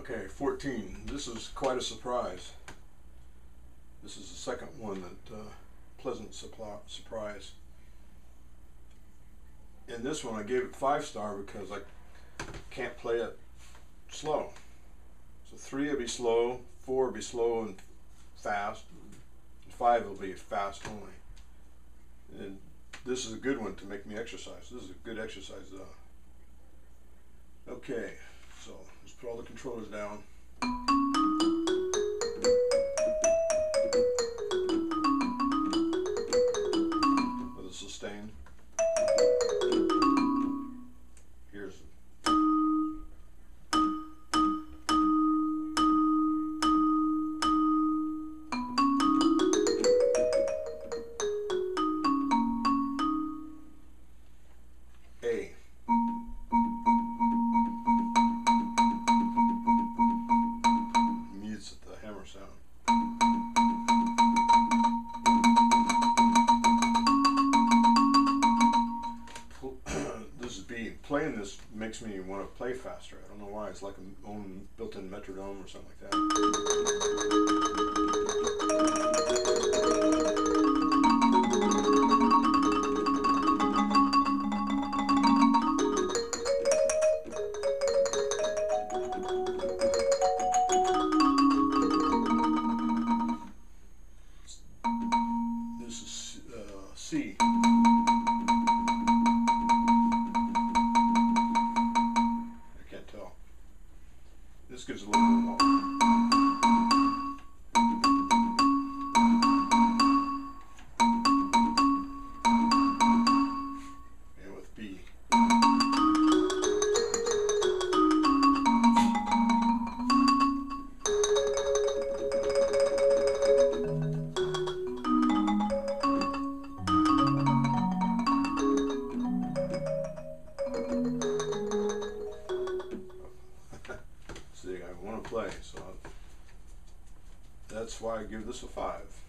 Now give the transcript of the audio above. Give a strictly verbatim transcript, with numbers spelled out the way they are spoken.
Okay, fourteen. This is quite a surprise. This is the second one that uh, pleasant surprise. In this one I gave it five star because I can't play it slow. So three will be slow, four will be slow and fast, and five will be fast only. And this is a good one to make me exercise. This is a good exercise though. Okay, so let's put all the controllers down. With a sustain. Here's A. Mutes at the hammer sound. This is B. Playing this makes me want to play faster. I don't know why. It's like an own built-in metronome or something like that. This is uh, C. I can't tell. This gives a little bit more. And with B. See, I want to play, so that's why I give this a five.